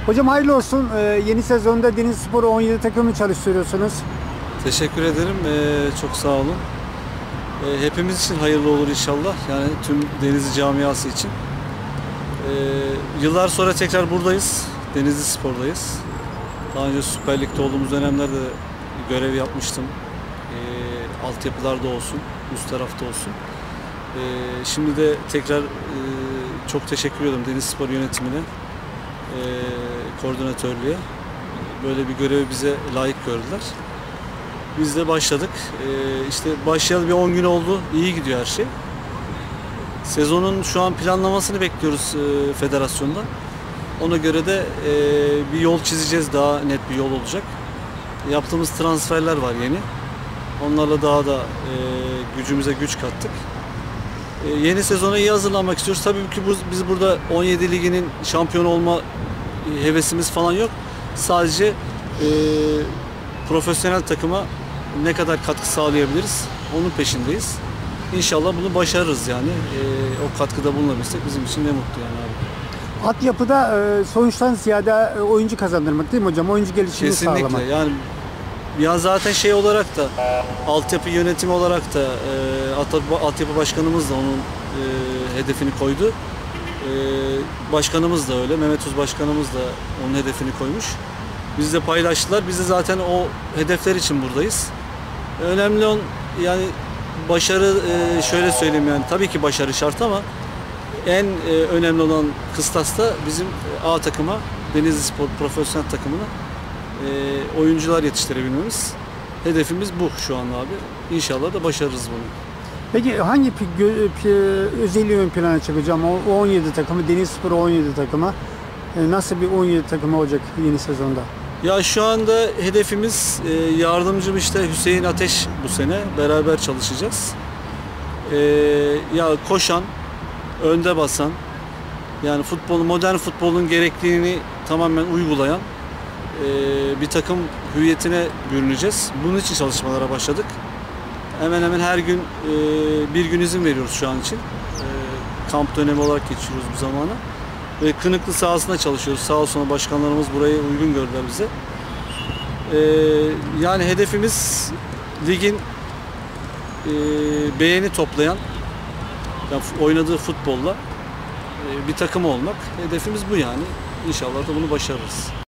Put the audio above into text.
Hocam hayırlı olsun. Yeni sezonda Denizlispor'u 17 takımı çalıştırıyorsunuz. Teşekkür ederim. Çok sağ olun. Hepimiz için hayırlı olur inşallah. Yani tüm Denizli camiası için. Yıllar sonra tekrar buradayız. Denizlispor'dayız. Daha önce Süper Lig'de olduğumuz dönemlerde görev yapmıştım. Altyapılarda olsun, üst tarafta olsun. Şimdi de tekrar çok teşekkür ediyorum Denizlispor yönetimine, koordinatörlüğe. Böyle bir görevi bize layık gördüler. Biz de başladık. İşte başlayalı bir 10 gün oldu. İyi gidiyor her şey. Sezonun şu an planlamasını bekliyoruz federasyonda. Ona göre de bir yol çizeceğiz. Daha net bir yol olacak. Yaptığımız transferler var yeni. Onlarla daha da gücümüze güç kattık. Yeni sezona iyi hazırlanmak istiyoruz. Tabii ki biz burada 17 liginin şampiyon olma hevesimiz falan yok. Sadece profesyonel takıma ne kadar katkı sağlayabiliriz onun peşindeyiz. İnşallah bunu başarırız yani. O katkıda bulunabilirsek bizim için ne mutlu yani abi. Altyapıda sonuçtan ziyade oyuncu kazandırmak değil mi hocam? Oyuncu gelişimini sağlamak. Kesinlikle yani ya zaten şey olarak da altyapı yönetimi olarak da altyapı başkanımız da onun hedefini koydu. Başkanımız da öyle. Mehmet Uz başkanımız da onun hedefini koymuş. Biz de paylaştılar. Biz de zaten o hedefler için buradayız. Önemli olan yani başarı, şöyle söyleyeyim yani tabii ki başarı şart ama en önemli olan kıstas da bizim A takıma, Denizlispor profesyonel takımına oyuncular yetiştirebilmemiz. Hedefimiz bu şu an abi. İnşallah da başarırız bunu. Peki hangi özelliği ön plana çıkacağım? O 17 takımı, Denizlispor 17 takımı nasıl bir 17 takımı olacak yeni sezonda? Ya şu anda hedefimiz yardımcım işte Hüseyin Ateş bu sene beraber çalışacağız. Ya koşan, önde basan, yani modern futbolun gerekliliğini tamamen uygulayan bir takım hüviyetine bürüneceğiz. Bunun için çalışmalara başladık. Hemen hemen her gün bir gün izin veriyoruz şu an için. Kamp dönemi olarak geçiriyoruz bu zamanı. Ve Kınıklı sahasında çalışıyoruz. Sağ olsun başkanlarımız burayı uygun gördüler bize. Yani hedefimiz ligin beğeni toplayan, yani oynadığı futbolla bir takım olmak. Hedefimiz bu yani. İnşallah da bunu başarırız.